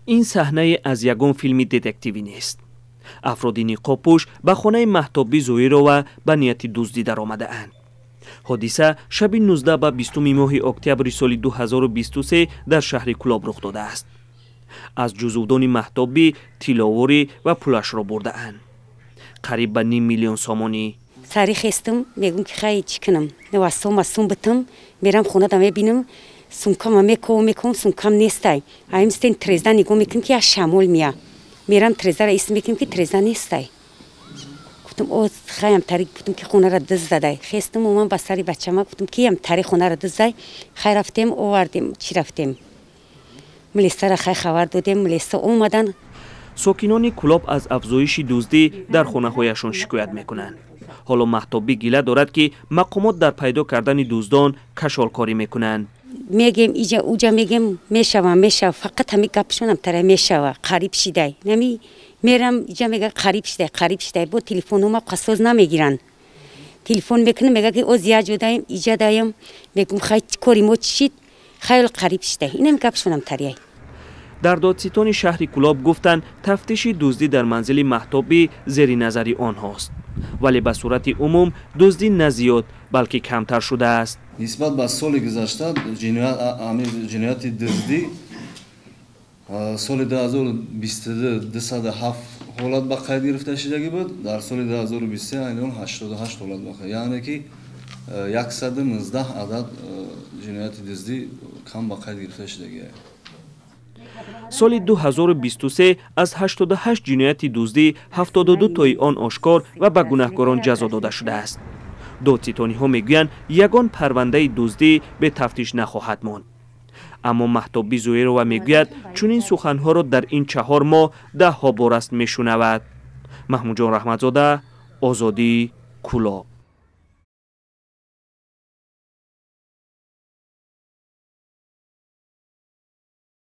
این صحنه از یگان فیلم دتکتیوی نیست. افرادی نقابپوش به خانه مهتابی زویرова به نیت دزدی در آمده اند. حادثه شب 19 به 20 ماه اکتبر سال 2023 در شهر کلاب رخ داده است. از جزودان مهتابی تیلاوری و پولش را برده اند. قریب به 5 میلیون سامانی. سری خستم میگم که خیلی چی کنم. نوستم بتم میرم خونه دم ببینم سونکام میکوم سونکام نیستای. ایمستین ترزده نگاه میکنم که از شمال میاد. میرم ترزده را اسم میکنم که ترزده نیستای. گفتم او خیلی تاریک بودم که خونه را دزد زده. خستم من با سری بچه‌م گفتم که تاریک خونه را دزد زده. خیر رفتیم آوردیم چی رفتیم. ملیسا را خیلی خبر دادیم ملیسا اومدن. ساکنان کلاب از افزایش دزدی در خانه‌هایشان شکایت میکنند. حالا مهتابی گله دارد که مقامات در پیدا کردن دزدان کشالکاری میکنند. میگم اینجا اوجا میگم میشوم فقط همین گپشونم تره میشوه قریب شده نمی میرم اینجا میگه قریب شده با تلفنم قصاز نمیگیرن. تلفن میکنم میگه که او زیاد جدایم اینجا دایم میگم خیلی کاری ما چید خیلی قریب شده اینم گپشونم تره. در دادستان شهر کلاب گفتند تفتیش دزدی در منزل مهتابی زیر نظر آنهاست، ولی به صورت عموم دزدی نه زیاد بلکه کمتر شده است. نسبت به سال گذشته جنایت دزدی سال 2022 207 حالت به قید گرفته شدگی بود، در سال 2023 اینون 88 حالت به قید، یعنی که 119 عدد جنایت دزدی کم به قید گرفته شدگی است. سال 2023 از 88 جنایت دزدی 72 تای آن آشکار و به گناهکاران جزا داده شده است. دادستانی ها میگویند یگان پرونده دزدی به تفتیش نخواهد ماند. اما مهتابی زویرova میگوید چون این سخنها را در این 4 ماه 10 ها بار است میشنود. محمود جان رحمتزاده، آزادی، کلاب.